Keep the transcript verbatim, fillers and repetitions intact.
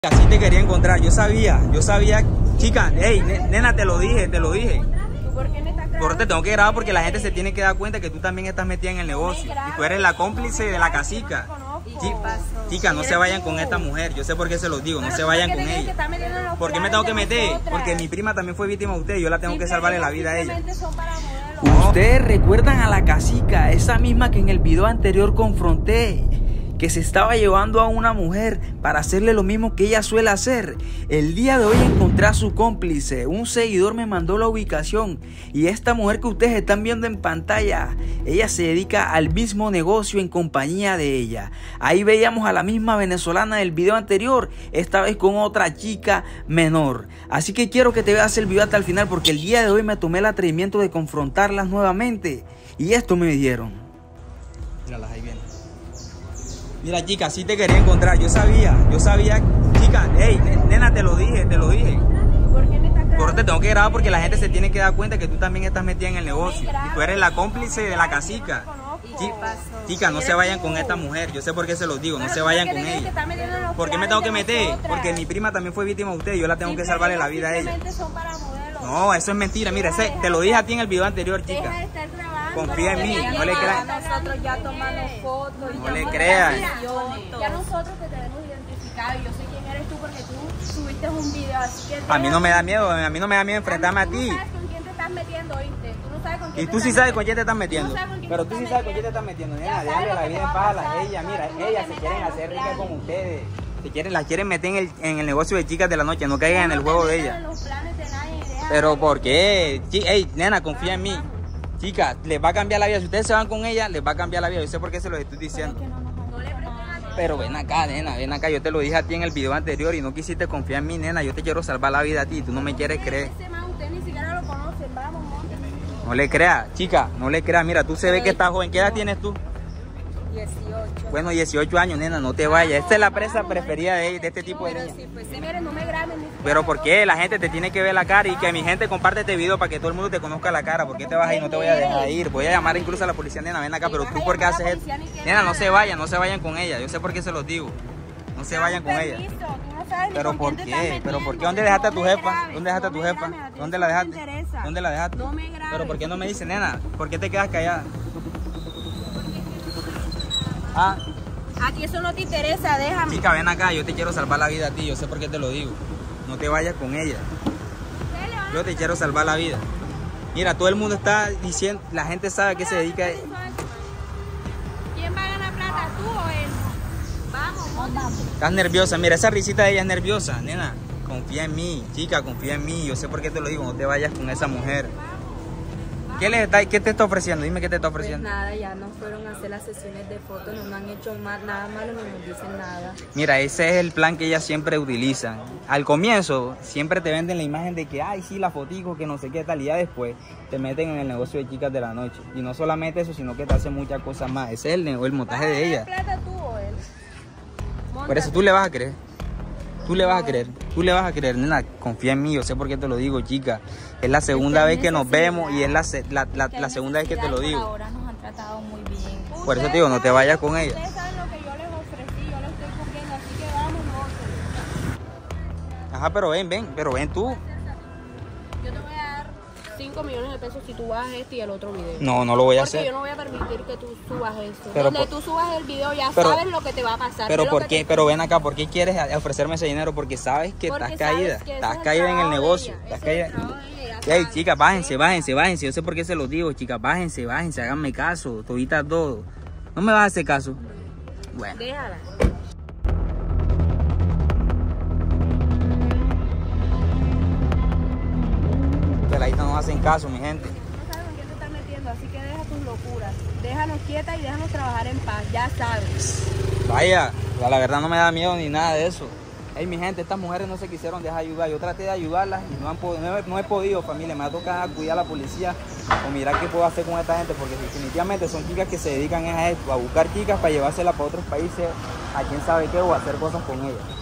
Así te quería encontrar, yo sabía, yo sabía, chica, hey, nena, te lo dije, te lo dije. ¿Tú por qué me estás grabando? Pero te tengo que grabar porque la gente se tiene que dar cuenta que tú también estás metida en el negocio. Y tú eres la cómplice de la cacica. Chica, no se vayan con esta mujer, yo sé por qué se los digo, no se vayan con ella. ¿Por qué me tengo que meter? Porque mi prima también fue víctima de usted y yo la tengo que salvarle la vida a ella. Ustedes recuerdan a la cacica, esa misma que en el video anterior confronté, que se estaba llevando a una mujer para hacerle lo mismo que ella suele hacer. El día de hoy encontré a su cómplice. Un seguidor me mandó la ubicación y esta mujer que ustedes están viendo en pantalla, ella se dedica al mismo negocio en compañía de ella. Ahí veíamos a la misma venezolana del video anterior, esta vez con otra chica menor. Así que quiero que te veas el video hasta el final porque el día de hoy me tomé el atrevimiento de confrontarlas nuevamente y esto me dijeron. Míralas, ahí vienen. Mira, chica, sí te quería encontrar, yo sabía, yo sabía, chica, hey, nena, te lo dije, te lo dije. ¿Por qué me estás grabando? Pero te tengo que grabar porque la gente se tiene que dar cuenta que tú también estás metida en el negocio. Y tú eres la cómplice de la cacica. Chica, no se vayan con esta mujer, yo sé por qué se los digo, no se vayan con ella. ¿Por qué me tengo que meter? Porque mi prima también fue víctima de usted y yo la tengo que salvarle la vida a ella. No, eso es mentira, mira, ese, te lo dije a ti en el video anterior, chica. Confía en mí, no le creas. Nosotros ya tomando fotos. No le creas. Ya nosotros te tenemos identificado y yo sé quién eres tú porque tú subiste un video, así que... A mí no me da miedo, a mí no me da miedo enfrentarme a ti. Tú no sabes con quién te estás metiendo, ¿oíste? Tú no sabes con quién Y tú sí sabes con quién te estás metiendo. Pero tú sí sabes con quién te estás metiendo, nena, déjale la vida en paz a las ellas. Mira, ellas se quieren hacer ricas como ustedes. Se quieren, las quieren meter en el, en el negocio de chicas de la noche, no caigan en el juego de ellas. Pero ¿por qué? Ey, nena, confía en mí. Chica, les va a cambiar la vida. Si ustedes se van con ella, les va a cambiar la vida. Yo sé por qué se los estoy diciendo. Pero ven acá, nena, ven acá. Yo te lo dije a ti en el video anterior y no quisiste confiar en mí, nena. Yo te quiero salvar la vida a ti y tú no me quieres creer. No le creas, chica, no le creas. Mira, tú se ve que estás joven. ¿Qué edad tienes tú? dieciocho. Bueno, dieciocho años, nena, no te vayas. Esta es la presa preferida de, de este tipo de niños. Pero ¿por qué? La gente te tiene que ver la cara y que mi gente comparte este video para que todo el mundo te conozca la cara. ¿Por qué te vas a ir? No te voy a dejar ir. Voy a llamar incluso a la policía, nena, ven acá. Pero tú, ¿por qué haces esto? Nena, no se vayan, no se vayan con ella. Yo sé por qué se los digo. No se vayan con ella. Pero ¿por qué? Pero ¿por qué? ¿Dónde dejaste a tu jefa? ¿Dónde dejaste a tu jefa? ¿Dónde la dejaste? ¿Dónde la dejaste? Pero ¿por qué no me dices, nena? ¿Por qué te quedas callada? Ah. A ti eso no te interesa, déjame. Chica, ven acá, yo te quiero salvar la vida a ti, yo sé por qué te lo digo. No te vayas con ella. Yo te quiero salvar la vida. Mira, todo el mundo está diciendo, la gente sabe a qué se dedica. ¿Quién va a ganar plata, tú o él? Vamos, vamos. Estás nerviosa, mira, esa risita de ella es nerviosa, nena. Confía en mí, chica, confía en mí. Yo sé por qué te lo digo, no te vayas con esa mujer. ¿Qué, le está, ¿Qué te está ofreciendo? Dime qué te está ofreciendo. Pues nada, ya nos fueron a hacer las sesiones de fotos, no nos han hecho mal, nada malo, no nos dicen nada. Mira, ese es el plan que ellas siempre utilizan. Al comienzo siempre te venden la imagen de que, ay, sí, la fotico, que no sé qué tal, y ya después te meten en el negocio de chicas de la noche. Y no solamente eso, sino que te hacen muchas cosas más. Ese es el, el montaje de ellas. ¿Plata tú o él? Por eso tú le vas a creer. Tú le vas a creer, tú le vas a creer, nena, confía en mí, yo sé por qué te lo digo, chica. Es la segunda vez que nos vemos y es la, la, la, la segunda vez que te lo digo. Ahora nos han tratado muy bien. Por eso te digo, no te vayas con ella. Ustedes saben lo que yo les ofrecí, yo les estoy cumpliendo, así que vamos nosotros. Ajá, pero ven, ven, pero ven tú. Yo te voy a dar cinco millones de pesos si tú bajas este y el otro video. No, no lo voy a Porque hacer. yo no voy a permitir que tú subas esto. Pero Donde por- tú subas el video ya pero- sabes lo que te va a pasar. Pero es lo ¿por que qué? te- Pero ven acá, ¿por qué quieres ofrecerme ese dinero? Porque sabes que Porque estás sabes caída, que ese estás es el caída en el trabajo de negocio. ella, Estás ese es el caída. trabajo de ella, ya Ey, sabes. chicas, bájense, bájense, bájense. Yo sé por qué se los digo, chicas, bájense, bájense, háganme caso, toditas todo. ¿No me vas a hacer caso? Bueno. Déjala. Peladitas no hacen caso, mi gente. No sabes con quién te estás metiendo, así que deja tus locuras. Déjanos quietas y déjanos trabajar en paz, ya sabes. Vaya, la verdad no me da miedo ni nada de eso. Hey, mi gente, estas mujeres no se quisieron dejar ayudar. Yo traté de ayudarlas y no, han pod- no, he, no he podido, familia. Me va a tocar acudir a la policía o mirar qué puedo hacer con esta gente, porque definitivamente son chicas que se dedican a esto, a buscar chicas para llevárselas para otros países, a quién sabe qué, o a hacer cosas con ellas.